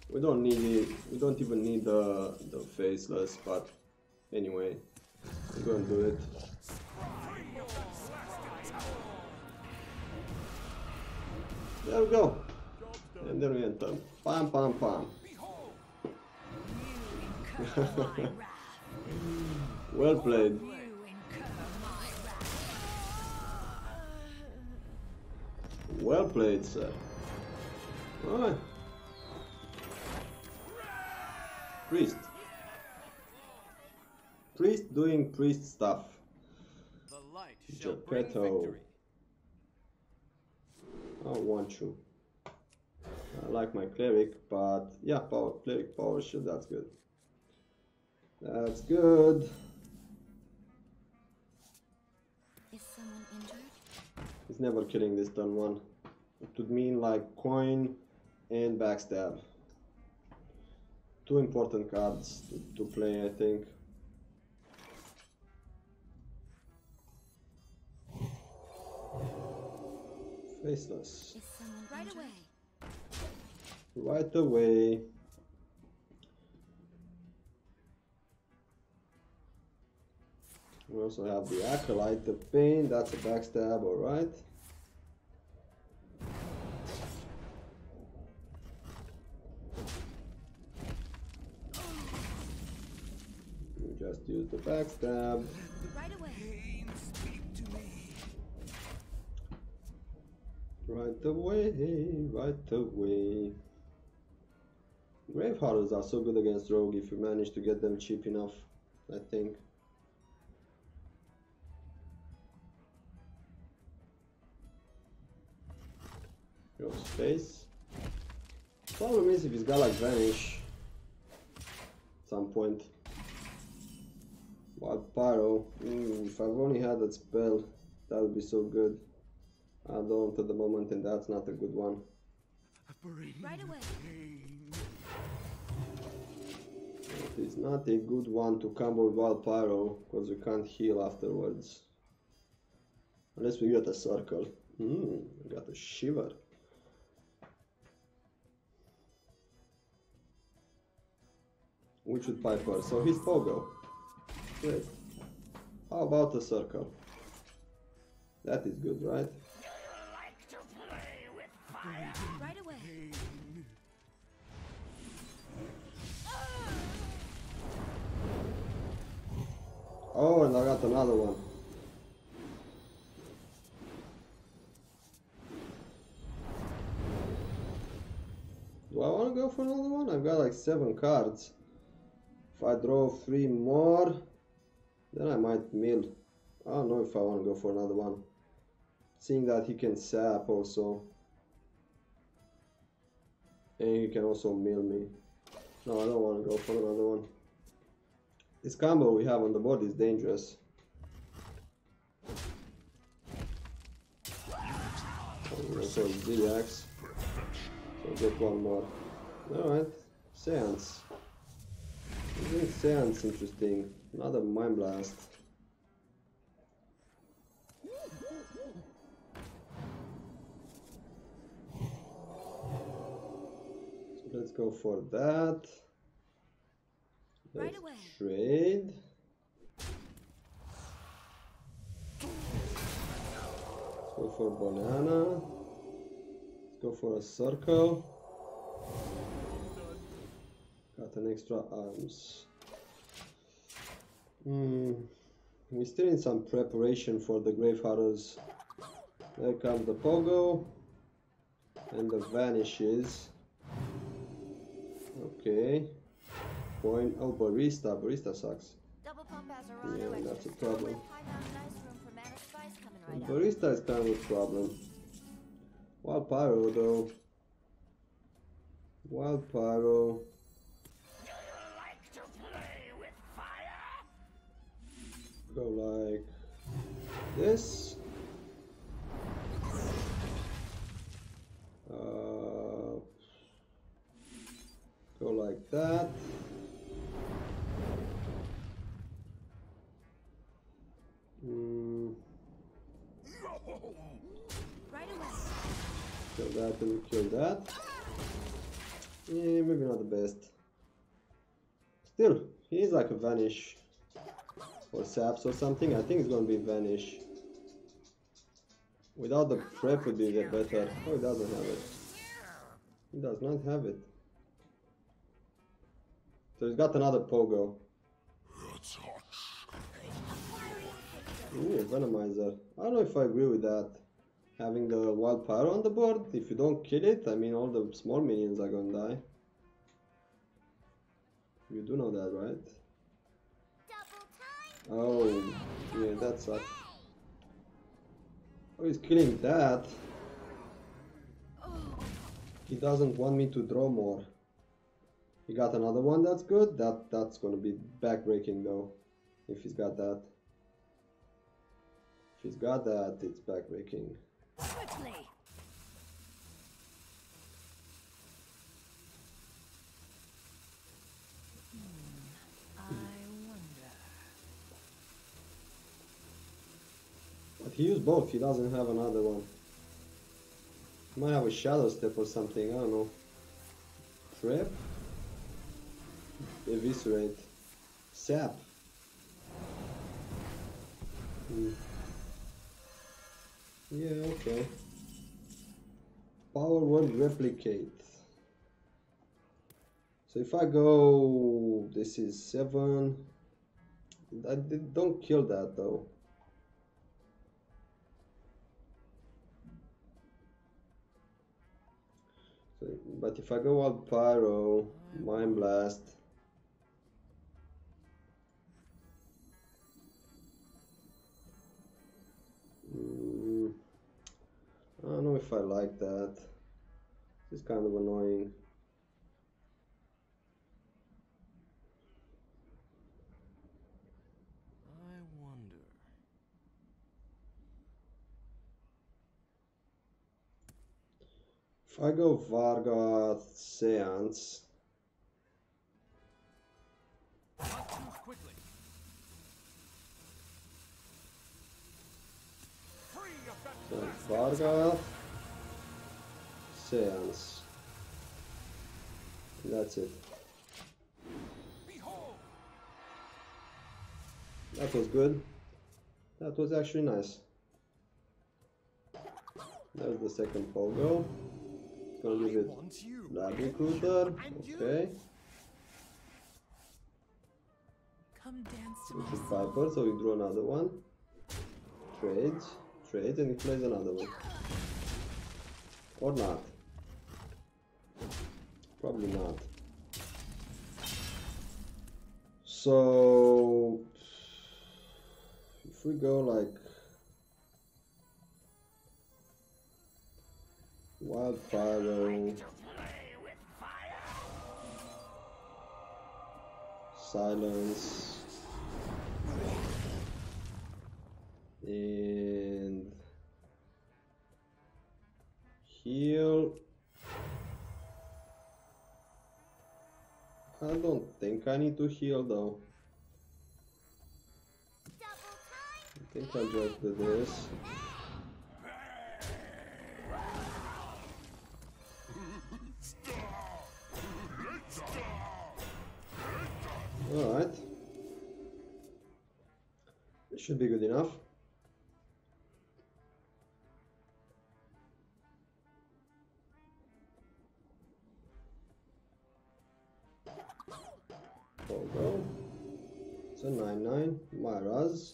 We don't need it. We don't even need the faceless, but anyway, we're gonna do it. There we go. And then we enter. Pam pam pam. Well played. Well played, sir. Alright. Priest. Priest doing priest stuff. Jepetto. I want you. I like my cleric, but yeah, cleric power shield, that's good. That's good. Is someone injured? He's never killing this turn one. It would mean like coin and backstab. Two important cards to play, I think. Faceless. Is someone right away? Right away. We also have the Acolyte, the Pain, that's a backstab, alright. We just use the backstab. Right away. Right away, right away. Gravehunters are so good against Rogue if you manage to get them cheap enough, I think. Your space. Problem is if he's got like Vanish at some point. Wild Pyro. If I've only had that spell, that would be so good. I don't at the moment, and that's not a good one. Right away. It is not a good one to combo with Wild Pyro, because you can't heal afterwards. Unless we get a circle. I got a shiver. Which would Piper? So he's Pogo. Great. How about a circle? That is good, right? Right away. Oh, and I got another one. Do I want to go for another one? I've got like 7 cards. If I draw 3 more, then I might mill. I don't know if I want to go for another one. Seeing that he can sap also. And he can also mill me. No, I don't want to go for another one. This combo we have on the board is dangerous. Also Ziliax. So get one more. Alright. Seance. I think Seance interesting. Another Mind Blast. So let's go for that. Let's trade. Let's go for banana. Let's go for a circle. Got an extra arms. We still need some preparation for the Gravehunters. There comes the Pogo. And the Vanishes. Okay. Point. Oh, Barista. Barista sucks. Yeah, that's a problem. And Barista is kind of a problem. Wild Pyro though. Wild Pyro. Go like this. Go like that. Kill that and kill that. Yeah, maybe not the best. Still, he's like a vanish or saps or something. I think it's gonna be vanish. Without the prep would be better. Oh, he doesn't have it. He does not have it. So he's got another pogo. Ooh, Venomizer. I don't know if I agree with that. Having the wild pyro on the board, if you don't kill it, I mean all the small minions are gonna die. You do know that, right? Oh, yeah, that sucks. Oh, he's killing that. He doesn't want me to draw more. He got another one that's good. That's gonna be backbreaking though. If he's got that. If he's got that, it's backbreaking. Quickly. But he used both, he doesn't have another one. He might have a shadow step or something, I don't know. Trap? Eviscerate. Sap. Yeah, okay. Power word replicate. So if I go, this is 7. Don't kill that though. So, but if I go out pyro, mind blast. I don't know if I like that. It's kind of annoying. I wonder. If I go Vargoth Seance. Quickly. So Vargoth Seance. And that's it. Behold. That was good. That was actually nice. There's the second pogo. Gonna give it Lab Recruiter. Okay. Come dance to Which is my Viper, so we draw another one. Trades, and he plays another one. Or not. Probably not. So if we go like Wild Pyro, Silence, and Heal. I don't think I need to heal though. I think I'll just do this. Alright. It should be good enough. Pogo. It's a 9/9. Myraz.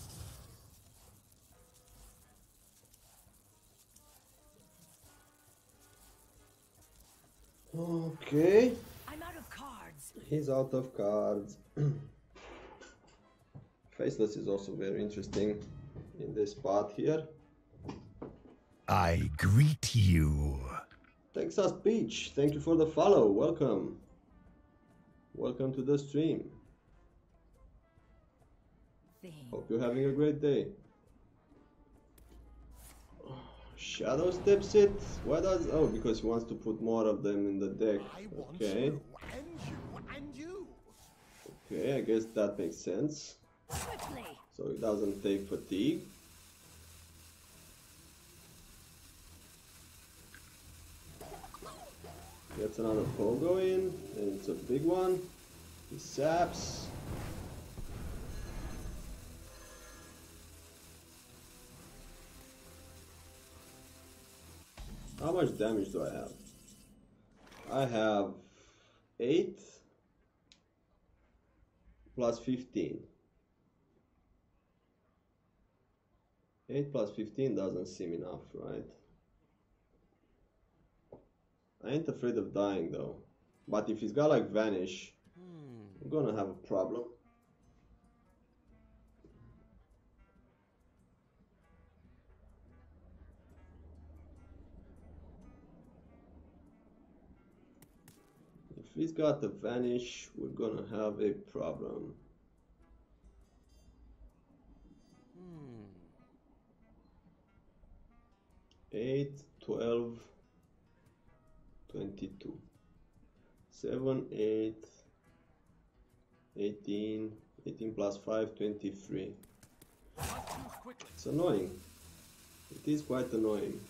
Okay. I'm out of cards. He's out of cards. Faceless is also very interesting in this spot here. I greet you. Texas Peach, thank you for the follow. Welcome. Welcome to the stream. Hope you're having a great day. Shadow steps it. Why does? Oh, because he wants to put more of them in the deck. Okay. And you. Okay, I guess that makes sense. Quickly. So he doesn't take fatigue. Gets another pogo in, and it's a big one. He saps. How much damage do I have? I have 8 plus 15. 8 plus 15 doesn't seem enough, right? I ain't afraid of dying though. But if he's got like Vanish, I'm gonna have a problem. If he's got the Vanish, we're gonna have a problem. 8, 12, 22. 7, 8, 18, 18 plus 5, 23. It's annoying. It is quite annoying.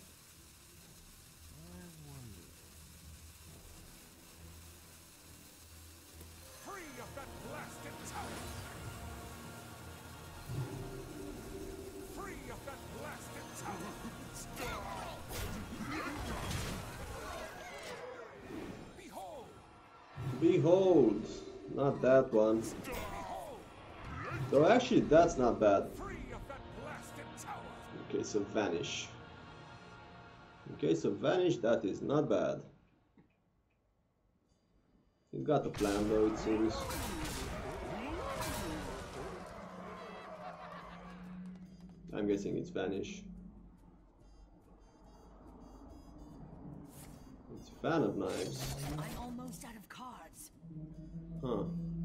Behold, not that one. Though actually that's not bad. In case of Vanish. In case of Vanish, that is not bad. He's got a plan though, it seems. I'm guessing it's Vanish. It's Fan of Knives. I'm almost out of cards. Huh.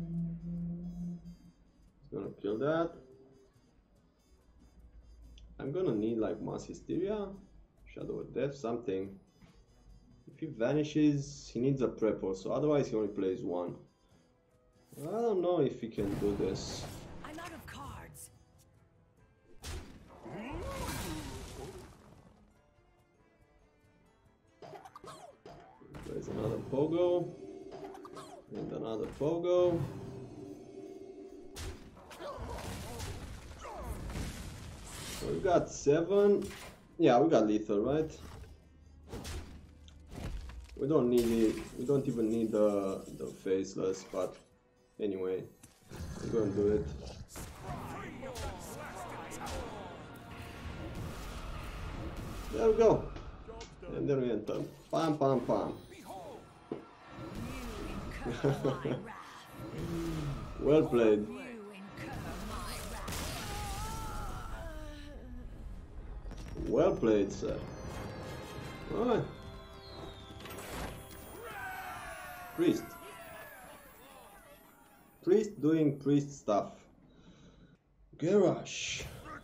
He's gonna kill that. I'm gonna need like Mass Hysteria, Shadow of Death, something. If he vanishes, he needs a prep also, otherwise he only plays one. I don't know if he can do this. I'm out of cards. Plays another Pogo. And another Pogo. So we got 7. Yeah, we got lethal, right? We don't need it. We don't even need the faceless, but anyway, we're gonna do it. There we go. And then we enter. Pam pam pam. Well played. Well played, sir. Alright. Priest. Priest doing priest stuff. Garage.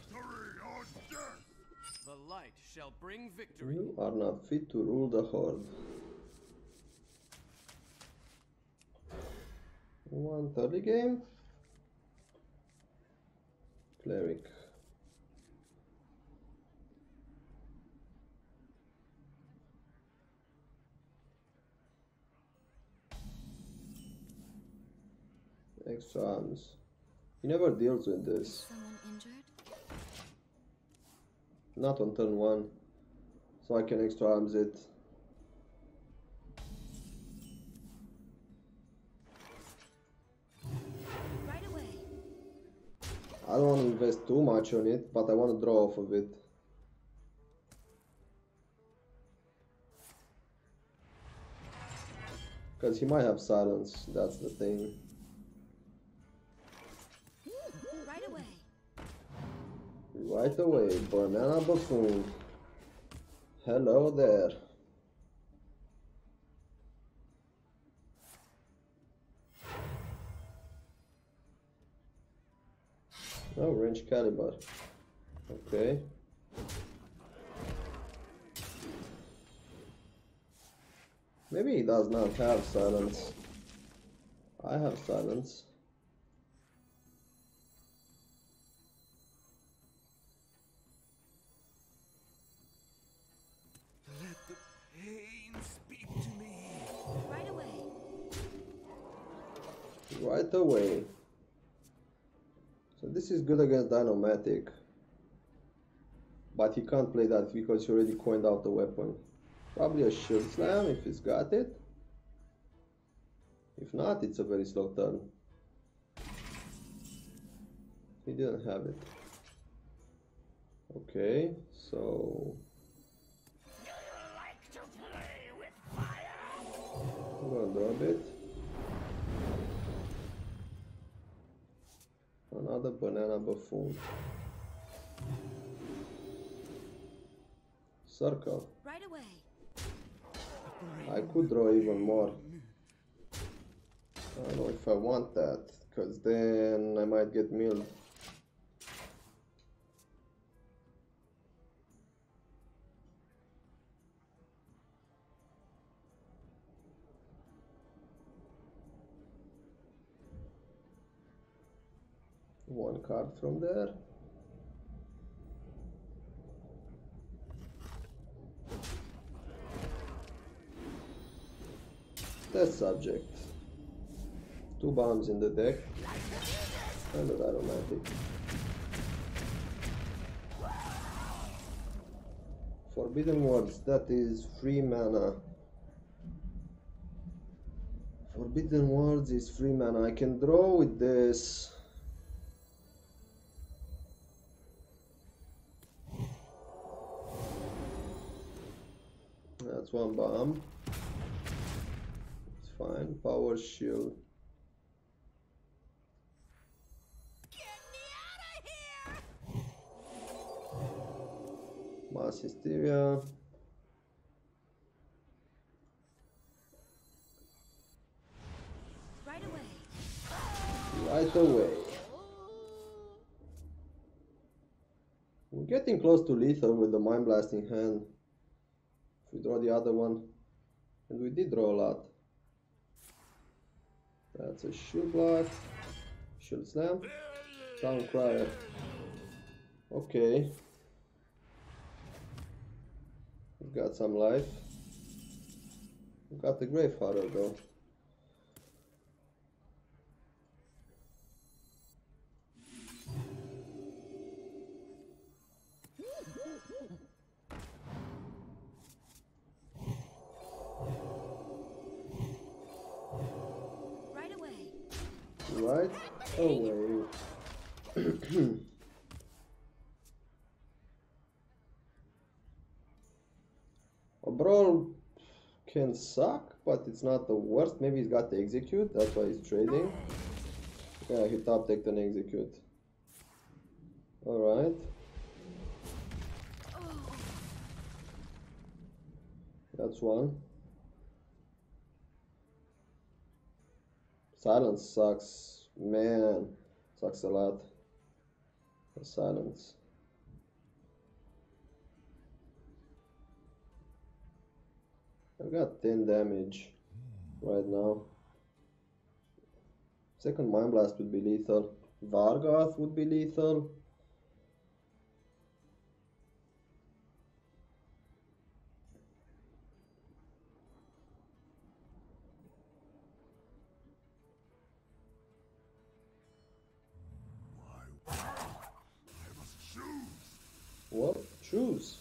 The light shall bring victory. You are not fit to rule the horde. 130 game. Cleric. Extra arms. He never deals with this. Someone injured? Not on turn 1. So I can extra arms it. Right away. I don't want to invest too much on it, but I want to draw off of it. Because he might have silence, that's the thing. Right away. Right away, Banana Buffoon. Hello there. Oh, range caliber. Okay. Maybe he does not have silence. I have silence. Let the pain speak to me. right away. So this is good against Dynamatic. But he can't play that because he already coined out the weapon. Probably a Shield Slam if he's got it. If not, it's a very slow turn. He didn't have it. Okay, so I'm gonna drop it. Another banana buffoon. Circle. Right away. I could draw even more. I don't know if I want that, because then I might get milled. One card from there. Test subject. 2 bombs in the deck. And an aromatic. Forbidden Words, that is 3 mana. Forbidden Words is 3 mana. I can draw with this. That's 1 bomb. It's fine. Power Shield. Get me out of here! Mass Hysteria. Right away. Right away. We're getting close to lethal with the Mind Blasting hand. If we draw the other one. And we did draw a lot. That's a Shield Block. Shield Slam. Town Crier. Okay. We've got some life. We've got the Grave Horror though. Right away. Right away. A brawl can suck, but it's not the worst. Maybe he's got the execute, that's why he's trading. Yeah, he top decked an execute. Alright. That's one. Silence sucks. Man, sucks a lot. The silence. I've got 10 damage right now. Second Mind Blast would be lethal. Vargoth would be lethal. What? Choose.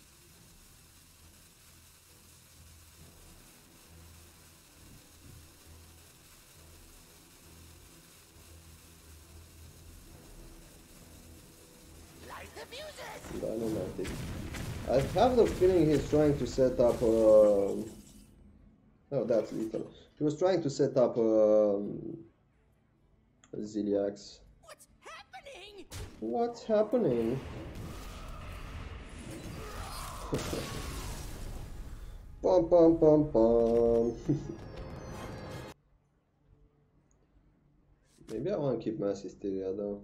Dynamatic. I have the feeling he's trying to set up no, that's lethal. He was trying to set up Ziliax. What's happening? What's happening? Pum pum pum pum. Maybe I want to keep Mass Hysteria though.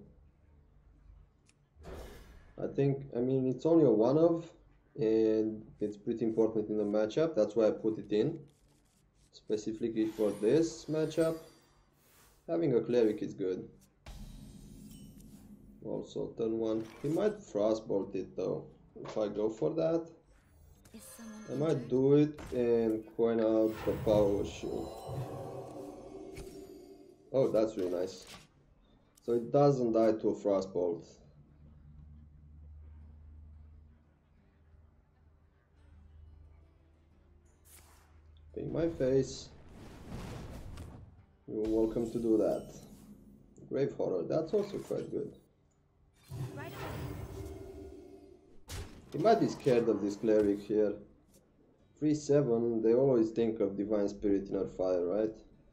I mean, it's only a one of, and it's pretty important in the matchup. That's why I put it in, specifically for this matchup. Having a cleric is good. Also, turn one. He might frostbolt it though. If I go for that, Is someone I might injured? do it and coin out the power shield. Oh, that's really nice. So it doesn't die to a frostbolt. In my face. You're welcome to do that. Grave Horror, that's also quite good. Right away. He might be scared of this cleric here. 3/7, they always think of Divine Spirit in our fire, right?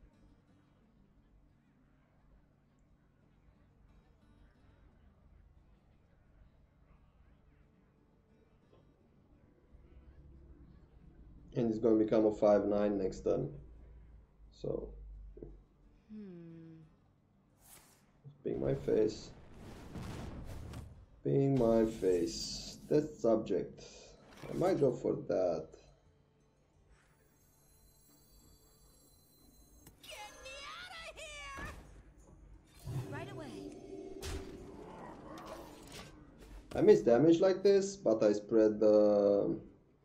And it's going to become a 5/9 next turn. So, being my face. Being my face. Test subject. I might go for that. Get me out of here! Right away. I miss damage like this, but I spread the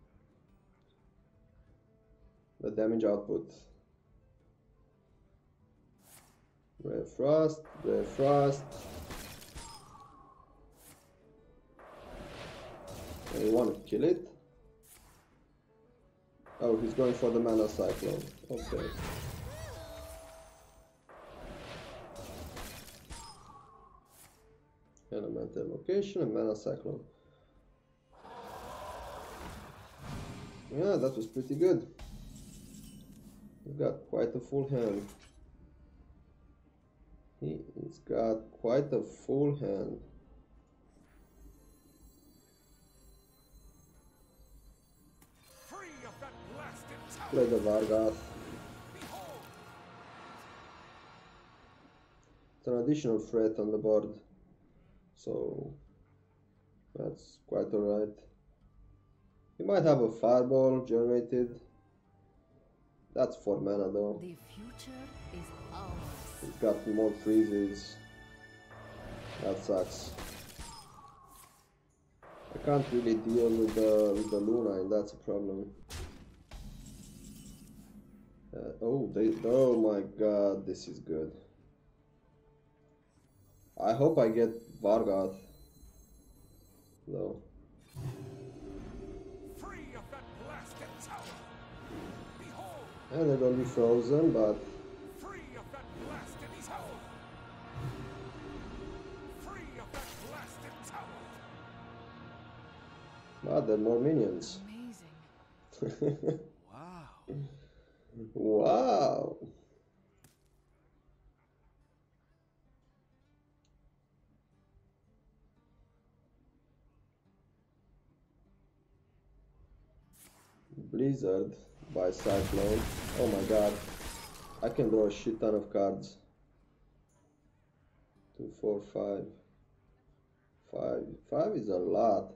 damage output. Rare Frost, Rare Frost. And you want to kill it? Oh, he's going for the Mana Cyclone. Okay. Elemental Location and Mana Cyclone. Yeah, that was pretty good. He's got quite a full hand. He's got quite a full hand. Free of that blasted tower. Play the Vargoth. It's an additional threat on the board. So that's quite alright. He might have a fireball generated. That's 4 mana though. The future is ours. He's got more freezes. That sucks. I can't really deal with the Luna, and that's a problem. Oh my god, this is good. I hope I get Vargoth though. Free of that blasted tower. Behold. And they're gonna be frozen, but Free of that blasted tower. Free of that blasted tower. they're more minions. Amazing. Wow. Wow. Blizzard by Cyclone. Oh my god. I can draw a shit ton of cards. 2, 4, 5. 5. 5 is a lot.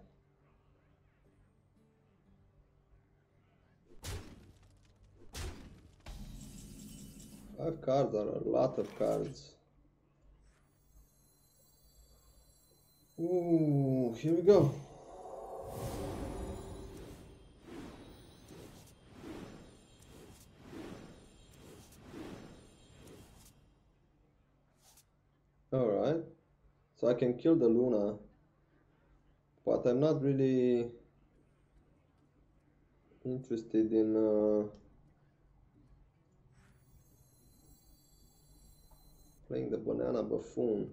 Five cards are a lot of cards. Ooh, here we go. Alright, so I can kill the Luna, but I'm not really interested in playing the Banana Buffoon.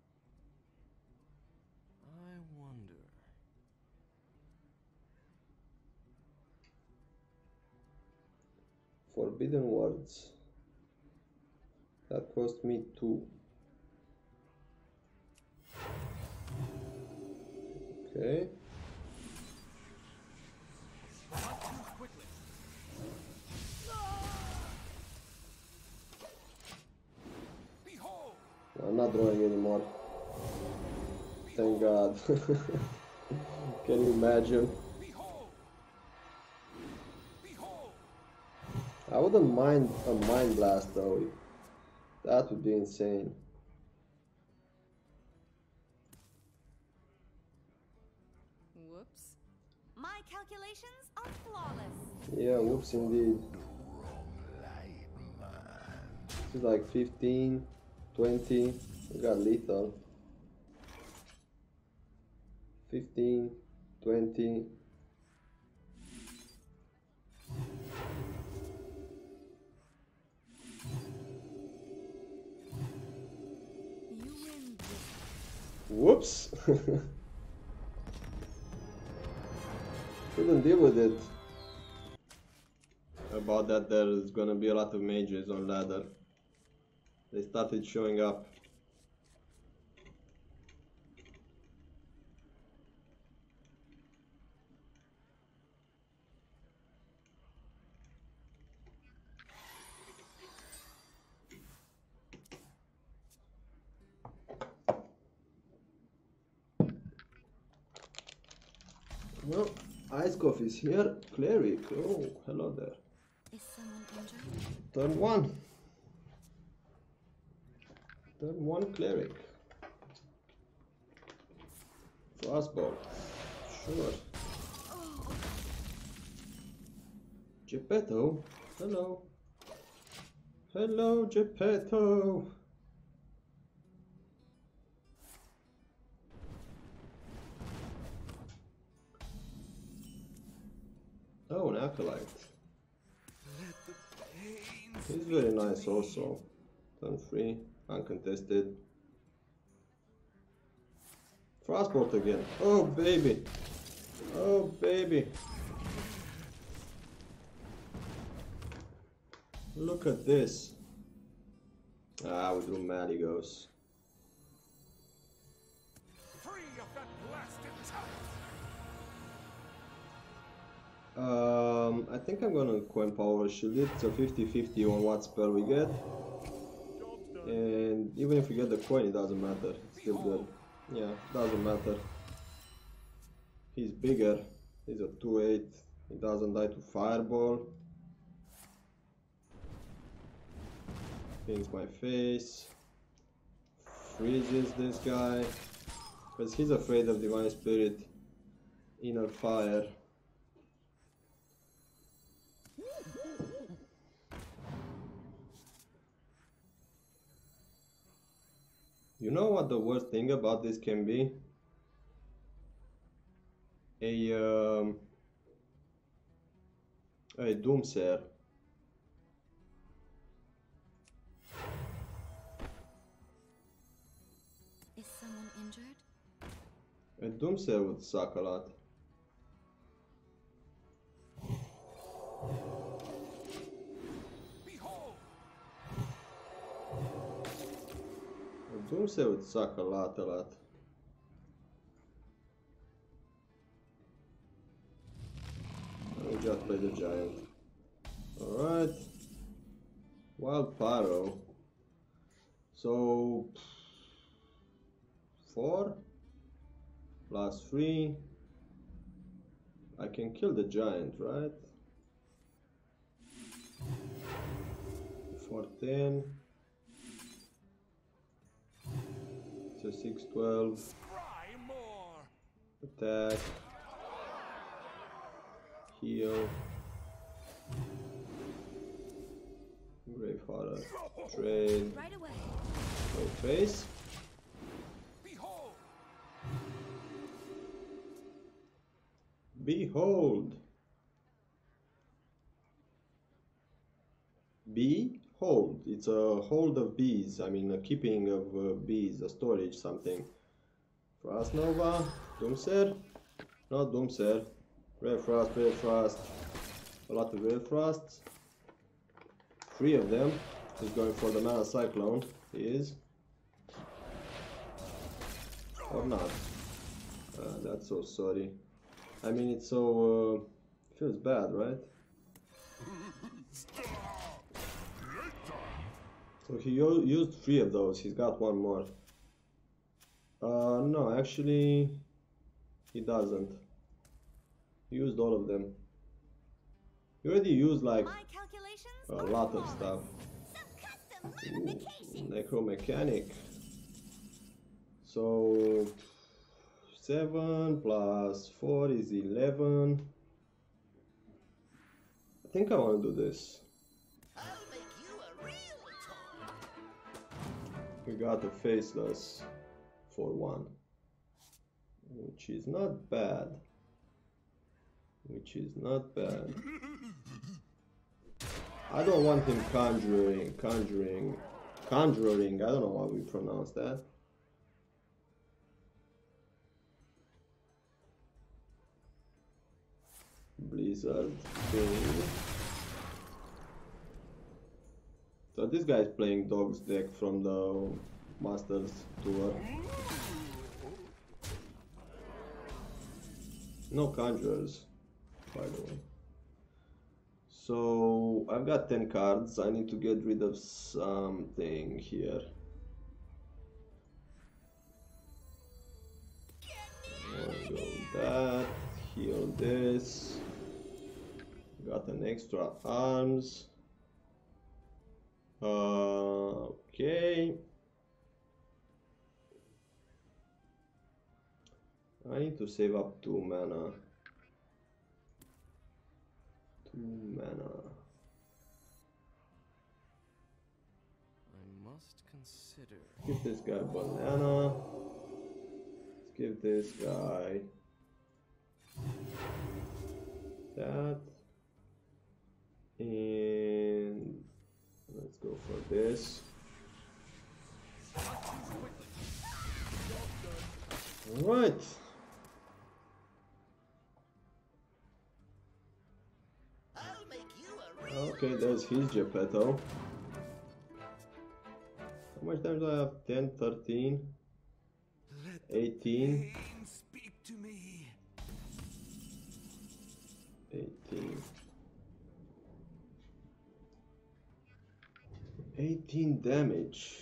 I wonder. Forbidden Words. That cost me 2. Okay. Not too quickly. Behold. I'm not drawing anymore. Thank God. Can you imagine? Behold. Behold. I wouldn't mind a Mind Blast though. That would be insane. Whoops. My calculations are flawless. Yeah, whoops indeed. It's like 15, 20. We got lethal. 15, 20. Whoops! Couldn't deal with it. About that, there's gonna be a lot of mages on ladder. They started showing up. Well, Ice Coffee is here. Cleric. Oh, hello there. Is someone injured? Turn 1. Turn 1 Cleric. Frostbolt. Sure. Jepetto. Hello. Hello, Jepetto. Oh, an acolyte. He's very nice also. Turn 3, uncontested. Frostbolt again. Oh baby. Oh baby. Look at this. Ah, we do Malygos. Free of that blasted I think I'm gonna coin power shield it, so 50-50 on what spell we get. And even if we get the coin, it doesn't matter. It's still good. Yeah, doesn't matter. He's bigger. He's a 2-8. He doesn't die to fireball. Pings my face. Freezes this guy. Because he's afraid of Divine Spirit. Inner Fire. You know what the worst thing about this can be? A Doomsayer. Is someone injured? A Doomsayer would suck a lot. behold. A Doomsayer would suck a lot. Let me just play the giant. Alright. Wild Pyro. So 4 plus 3. I can kill the giant, right? For 10. So 6, 12. Scry more. Attack. Heal. Grave Horror. Trade. Right away. No face. Behold. Behold. Behold. It's a hold of bees. I mean, a keeping of bees, a storage, something. Frost Nova. Doomsayer. Not Doomsayer. Red Frost, Red Frost. A lot of Red Frosts. 3 of them. He's going for the Mana Cyclone. He is. Or not. That's so sorry. I mean, it's so... feels bad, right? So he used 3 of those. He's got 1 more. No, actually... he doesn't. He used all of them. He already used like My calculations a are lot of flawless. stuff. Some custom modifications. Necromechanic. So 7 plus 4 is 11. I think I want to do this. I'll make you a real toy. We got a faceless for 1, which is not bad. Which is not bad. I don't want him conjuring. I don't know how we pronounce that. Blizzard thing. So this guy is playing Dog's deck from the Masters Tour. No conjurers, by the way. So I've got 10 cards. I need to get rid of something here. I'll go that, heal this. Got an extra arms. Okay. I need to save up 2 mana. 2 mana. I must consider. Give this guy banana. Let's give this guy that. And let's go for this. Alright. Okay, there's his Jepetto. How much damage do I have? 10, 13, 18. Speak to me. 18. 18 damage.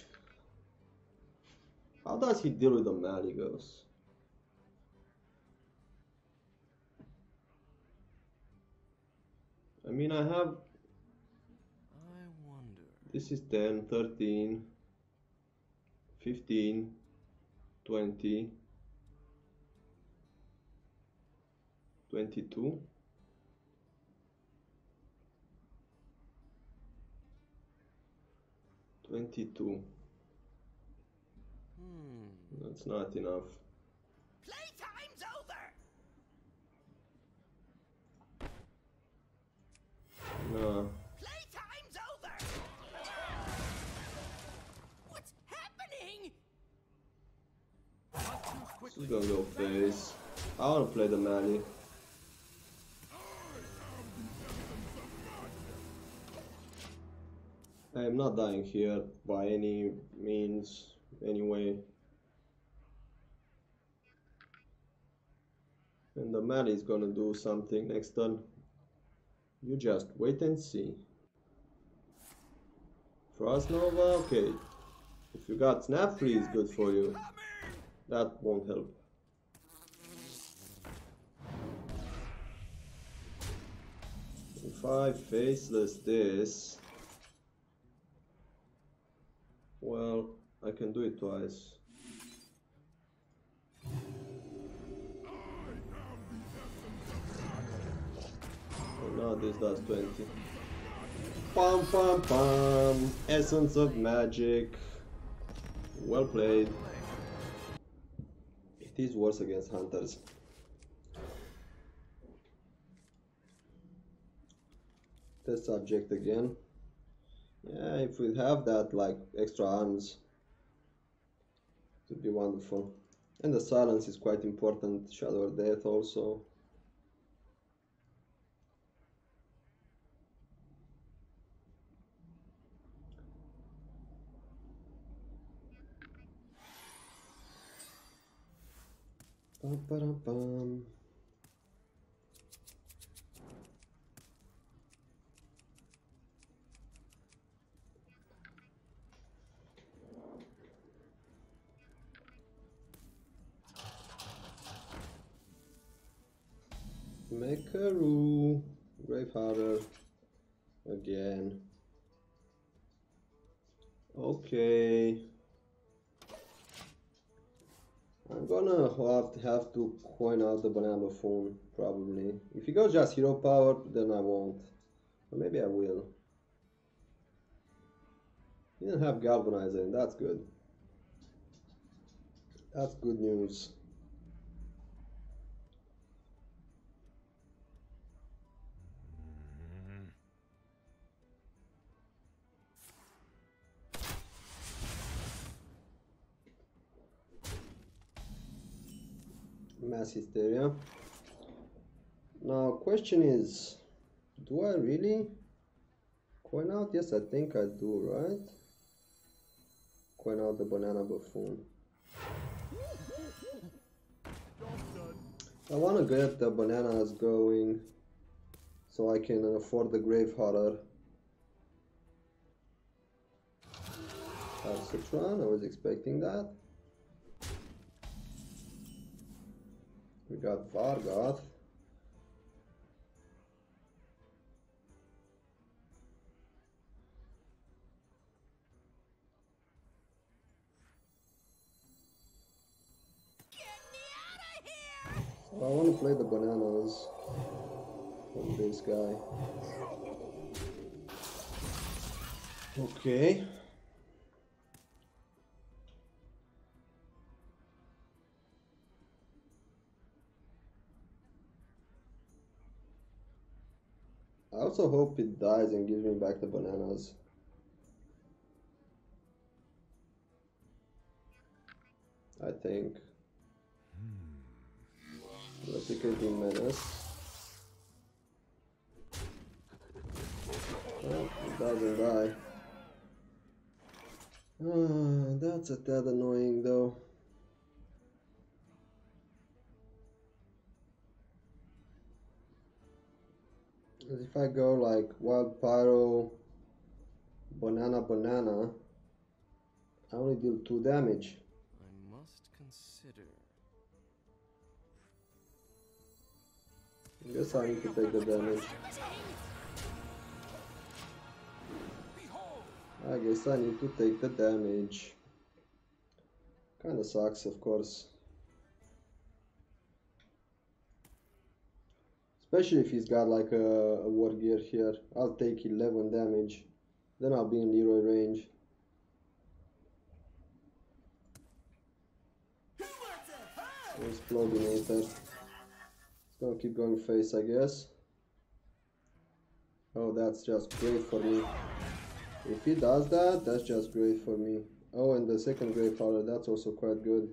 How does he deal with the Malygos? I mean, I have... I wonder. This is 10, 13, 15, 20, 22. That's not enough. Playtime's over. No. Playtime's over. What's happening? This is gonna go face. I wanna play the Mali. I am not dying here by any means, anyway. And the Mali is gonna do something next turn. You just wait and see. Frost Nova, okay. If you got Snap Freeze, good for you. That won't help. If I faceless this, well, I can do it twice. Oh, now this does 20. Pam pam pam! Essence of Magic. Well played. It is worse against hunters. Test subject again. Yeah, if we have that, like, extra arms, it would be wonderful. And the silence is quite important. Shadow of Death also. Bum, ba-dum, bum. Mekaru, Graveharder again. Okay. I'm gonna have to coin out the banana phone, probably. If he goes just hero power, then I won't. Or maybe I will. He didn't have galvanizer, and that's good. That's good news. Mass hysteria. Now, question is, do I really coin out? Yes, I think I do, right? Coin out the banana buffoon. I want to get the bananas going so I can afford the grave horror. Citron, I was expecting that. We got Vargoth. So I want to play the bananas from this guy. Okay. I also hope it dies and gives me back the bananas. I think. Replicating menace. Oh, it doesn't die. That's a tad annoying though. Because if I go like Wild Pyro, Banana, I only deal 2 damage. I must consider. I guess I need to take the damage. I guess I need to take the damage. Kinda sucks, of course. Especially if he's got like a war gear here. I'll take 11 damage. Then I'll be in Leroy range. Explodinator. It's gonna keep going face, I guess. Oh, that's just great for me. If he does that, that's just great for me. Oh, and the second Grave Horror, that's also quite good.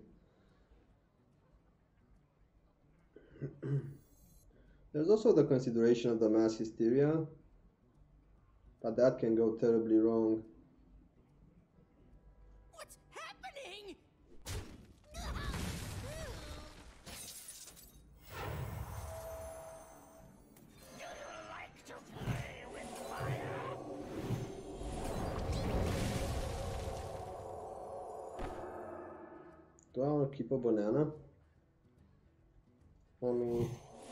There's also the consideration of the Mass Hysteria, but that can go terribly wrong. What's happening? Do you like to play with fire? Do I want to keep a banana? I mean...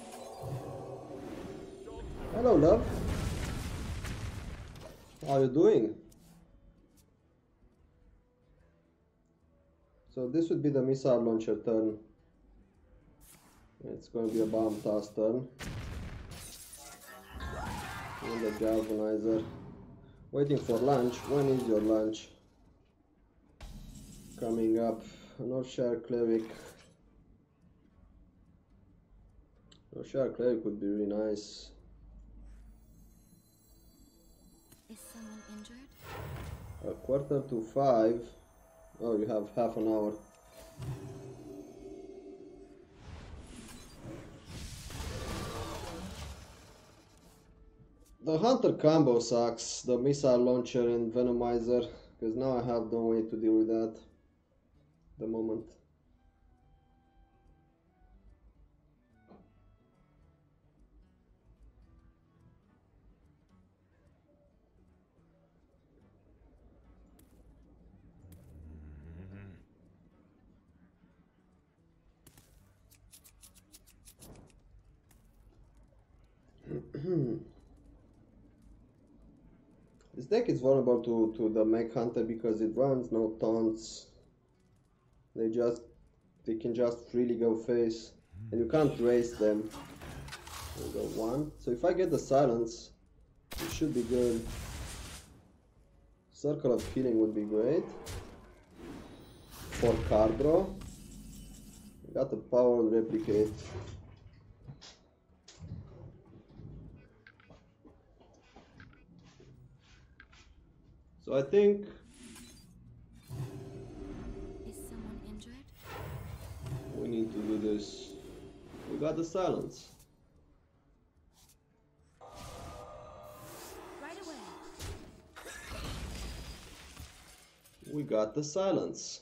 Hello, love. How are you doing? So this would be the missile launcher turn. It's going to be a bomb toss turn. And the galvanizer. Waiting for lunch. When is your lunch? Coming up. Northshire Cleric. Northshire Cleric would be really nice. Is someone injured? 4:45. Oh, you have half an hour. The Hunter combo sucks, the missile launcher and venomizer, because now I have no way to deal with that at the moment. This deck is vulnerable to the Mech Hunter because it runs no taunts. They can just freely go face, and you can't race them. There we go, 1. So if I get the silence, it should be good. Circle of Healing would be great for card draw. Got the power on replicate. So I think Is someone injured? we need to do this. We got the silence. Right away. We got the silence.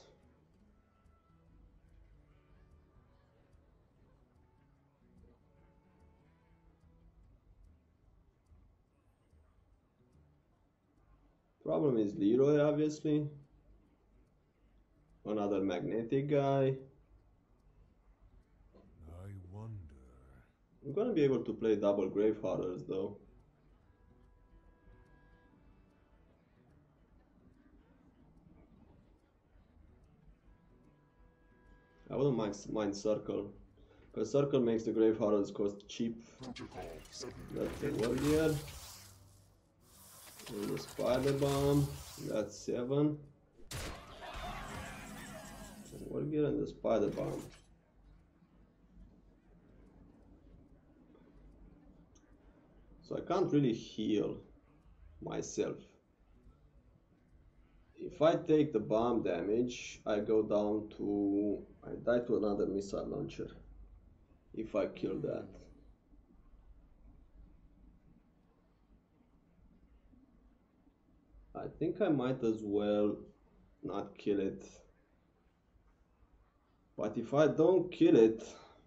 Problem is Leroy, obviously. Another magnetic guy. I wonder. We're gonna be able to play double Grave Hoarders though. I wouldn't mind Circle. Because Circle makes the Grave Hoarders cost cheap. That's a Warrior. And the Spider Bomb. That's 7. Warrior and the Spider Bomb. So I can't really heal myself. If I take the bomb damage, I go down to... I die to another missile launcher. If I kill that. I think I might as well not kill it. But if I don't kill it,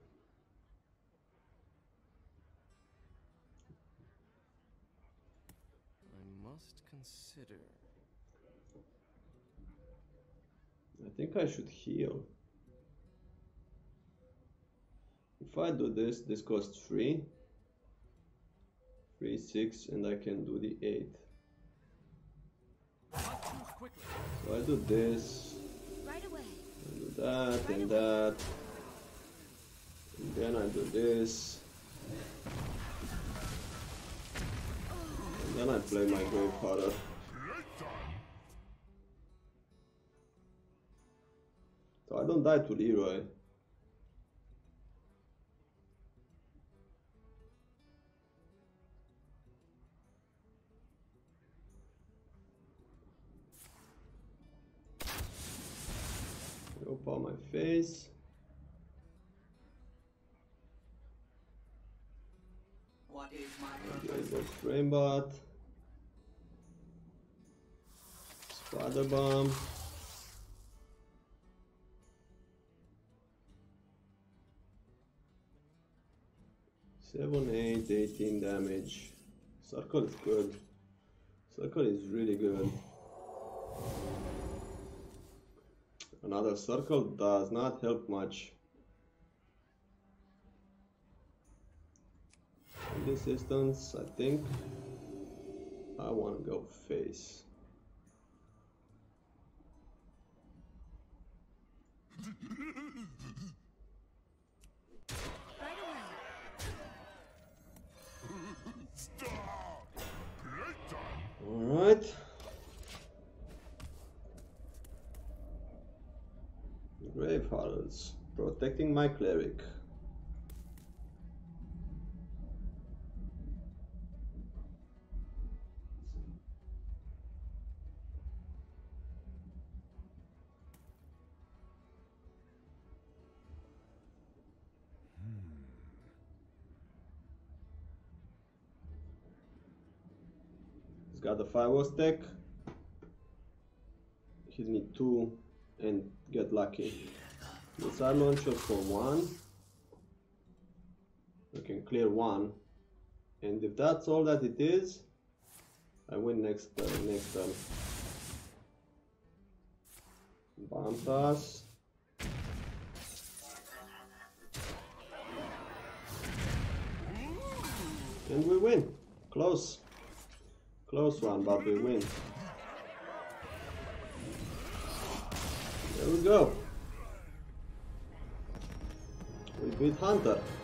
I must consider. I think I should heal. If I do this, this costs 3. 3, 6, and I can do the 8. So I do this. Right away. I do that and that. And then I do this. And then I play my Grave Hoarder. So I don't die to Leroy. Go on my face. What is my Go Framebot. Spider Bomb. 7, 8, 18 damage. Circle is good. Circle is really good. Another circle does not help much. In this instance, I think I want to go face. Right away. All right. Grave Hoarders, protecting my cleric. He's got the 5 stack. He need 2 and get lucky. Missile launcher for 1. I can clear 1. And if that's all that it is, I win next turn. Bomb toss. And we win. Close. Close one, but we win. There we go. We beat Hunter.